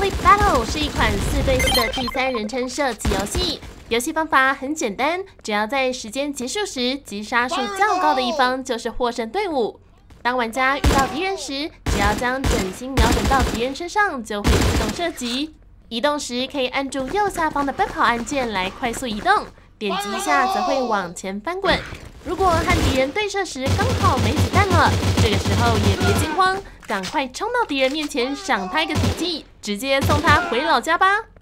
Sleep Battle 是一款4对4的第3人称射击游戏。游戏方法很简单，只要在时间结束时击杀数较高的一方就是获胜队伍。当玩家遇到敌人时，只要将准心瞄准到敌人身上，就会自动射击。移动时可以按住右下方的奔跑按键来快速移动，点击一下则会往前翻滚。如果和敌人对射时刚好没子弹了，这个时候也别惊慌，赶快冲到敌人面前赏他一个体技，直接送他回老家吧。